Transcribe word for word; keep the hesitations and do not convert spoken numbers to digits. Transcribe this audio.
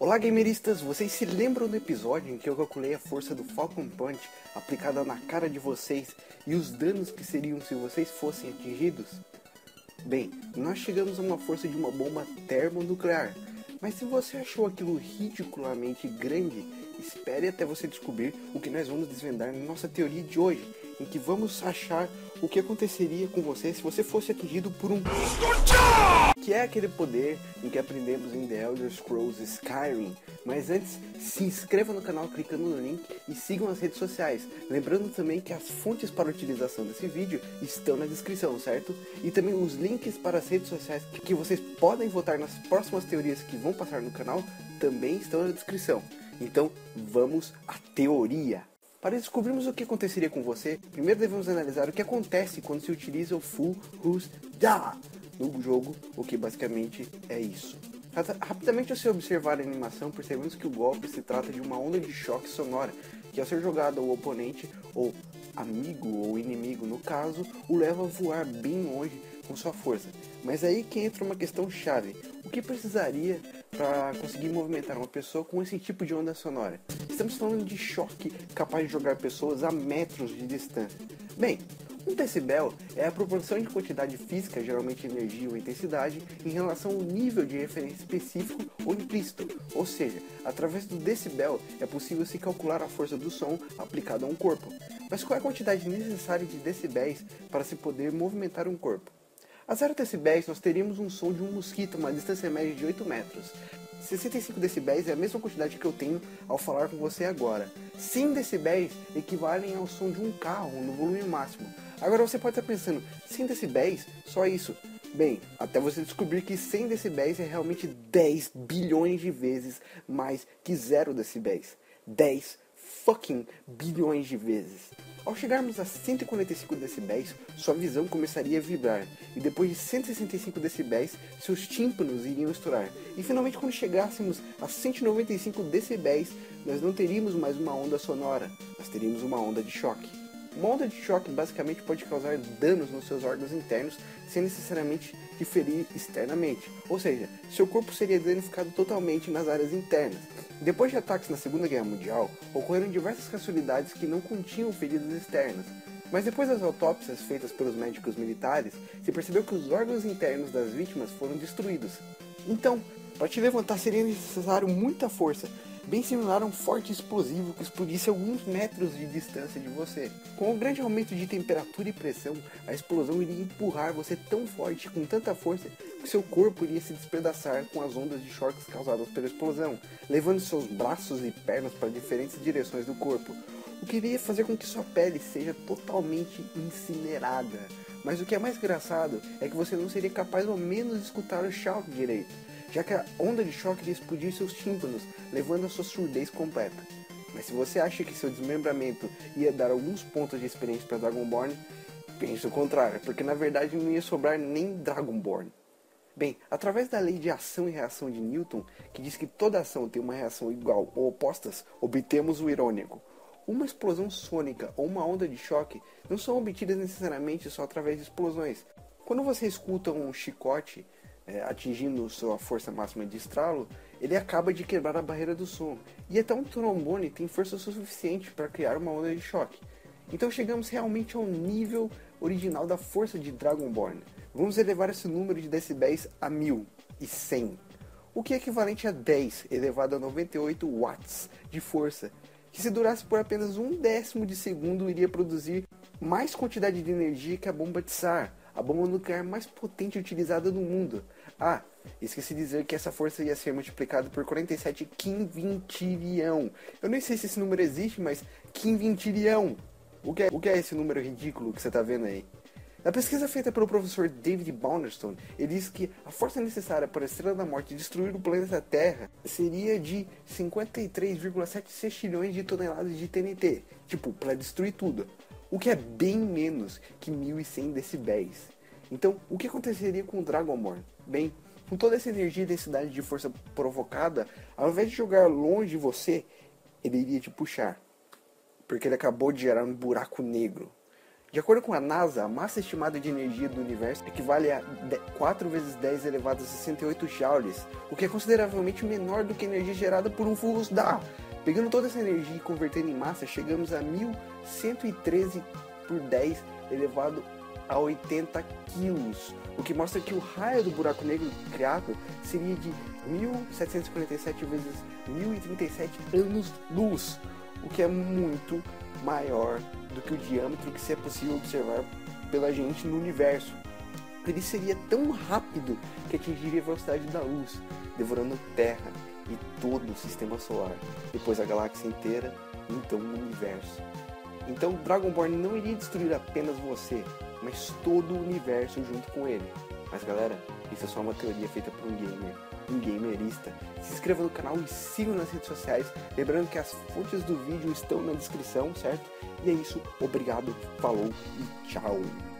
Olá gameristas, vocês se lembram do episódio em que eu calculei a força do Falcon Punch aplicada na cara de vocês e os danos que seriam se vocês fossem atingidos? Bem, nós chegamos a uma força de uma bomba termonuclear, mas se você achou aquilo ridiculamente grande, espere até você descobrir o que nós vamos desvendar na nossa teoria de hoje, em que vamos achar o que aconteceria com você se você fosse atingido por um... que é aquele poder em que aprendemos em The Elder Scrolls Skyrim. Mas antes, se inscreva no canal clicando no link e sigam as redes sociais. Lembrando também que as fontes para a utilização desse vídeo estão na descrição, certo? E também os links para as redes sociais que vocês podem votar nas próximas teorias que vão passar no canal também estão na descrição. Então, vamos à teoria! Para descobrirmos o que aconteceria com você, primeiro devemos analisar o que acontece quando se utiliza o Full Who's Da no jogo, o que basicamente é isso. Rapidamente, ao se observar a animação, percebemos que o golpe se trata de uma onda de choque sonora, que ao ser jogado ao oponente, ou amigo ou inimigo no caso, o leva a voar bem longe com sua força. Mas aí que entra uma questão chave: o que precisaria para conseguir movimentar uma pessoa com esse tipo de onda sonora? Estamos falando de choque capaz de jogar pessoas a metros de distância. Bem, um decibel é a proporção de quantidade física, geralmente energia ou intensidade, em relação ao nível de referência específico ou implícito. Ou seja, através do decibel é possível se calcular a força do som aplicado a um corpo. Mas qual é a quantidade necessária de decibéis para se poder movimentar um corpo? A zero decibéis nós teríamos um som de um mosquito a uma distância média de oito metros. sessenta e cinco decibéis é a mesma quantidade que eu tenho ao falar com você agora. cem decibéis equivalem ao som de um carro no volume máximo. Agora você pode estar pensando, cem decibéis? Só isso? Bem, até você descobrir que cem decibéis é realmente dez bilhões de vezes mais que zero decibéis. dez fucking bilhões de vezes. Ao chegarmos a cento e quarenta e cinco decibéis, sua visão começaria a vibrar, e depois de cento e sessenta e cinco decibéis, seus tímpanos iriam estourar. E finalmente, quando chegássemos a cento e noventa e cinco decibéis, nós não teríamos mais uma onda sonora, nós teríamos uma onda de choque. Uma onda de choque basicamente pode causar danos nos seus órgãos internos sem necessariamente te ferir externamente, ou seja, seu corpo seria danificado totalmente nas áreas internas. Depois de ataques na Segunda Guerra Mundial, ocorreram diversas casualidades que não continham feridas externas, mas depois das autópsias feitas pelos médicos militares, se percebeu que os órgãos internos das vítimas foram destruídos. Então, para te levantar seria necessário muita força, bem similar a um forte explosivo que explodisse a alguns metros de distância de você. Com um grande aumento de temperatura e pressão, a explosão iria empurrar você tão forte, com tanta força, que seu corpo iria se despedaçar com as ondas de choques causadas pela explosão, levando seus braços e pernas para diferentes direções do corpo, o que iria fazer com que sua pele seja totalmente incinerada. Mas o que é mais engraçado é que você não seria capaz ao menos de escutar o choque direito, já que a onda de choque iria explodir seus tímpanos, levando a sua surdez completa. Mas se você acha que seu desmembramento ia dar alguns pontos de experiência para Dragonborn, pense o contrário, porque na verdade não ia sobrar nem Dragonborn. Bem, através da lei de ação e reação de Newton, que diz que toda ação tem uma reação igual ou opostas, obtemos o irônico. Uma explosão sônica ou uma onda de choque não são obtidas necessariamente só através de explosões. Quando você escuta um chicote é, atingindo sua força máxima de estralo, ele acaba de quebrar a barreira do som, e até um trombone tem força suficiente para criar uma onda de choque. Então chegamos realmente ao nível original da força de Dragonborn. Vamos elevar esse número de decibéis a mil e cem, o que é equivalente a dez elevado a noventa e oito watts de força, que se durasse por apenas um décimo de segundo iria produzir mais quantidade de energia que a bomba Tsar, a bomba nuclear mais potente utilizada no mundo. Ah, esqueci de dizer que essa força ia ser multiplicada por quarenta e sete quinvintirião. Eu nem sei se esse número existe, mas quinvintirião. O que é, o que é esse número ridículo que você está vendo aí? Na pesquisa feita pelo professor David Bounderstone, ele diz que a força necessária para a Estrela da Morte destruir o planeta Terra seria de cinquenta e três vírgula setenta e seis trilhões de toneladas de T N T, tipo, para destruir tudo, o que é bem menos que mil e cem decibéis. Então, o que aconteceria com o Dragonborn? Bem, com toda essa energia e densidade de força provocada, ao invés de jogar longe de você, ele iria te puxar, porque ele acabou de gerar um buraco negro. De acordo com a NASA, a massa estimada de energia do universo equivale a quatro vezes dez elevado a sessenta e oito joules, o que é consideravelmente menor do que a energia gerada por um fluxo da ar. Pegando toda essa energia e convertendo em massa, chegamos a mil cento e treze por dez elevado a oitenta quilos, o que mostra que o raio do buraco negro criado seria de mil setecentos e quarenta e sete vezes mil e trinta e sete anos-luz, o que é muito maior do que o diâmetro que se é possível observar pela gente no universo. Ele seria tão rápido que atingiria a velocidade da luz, devorando Terra e todo o sistema solar, depois a galáxia inteira e então o universo. Então Dragonborn não iria destruir apenas você, mas todo o universo junto com ele. Mas galera, isso é só uma teoria feita por um gamer, um gamerista. Se inscreva no canal e siga nas redes sociais, lembrando que as fontes do vídeo estão na descrição, certo? E é isso, obrigado, falou e tchau!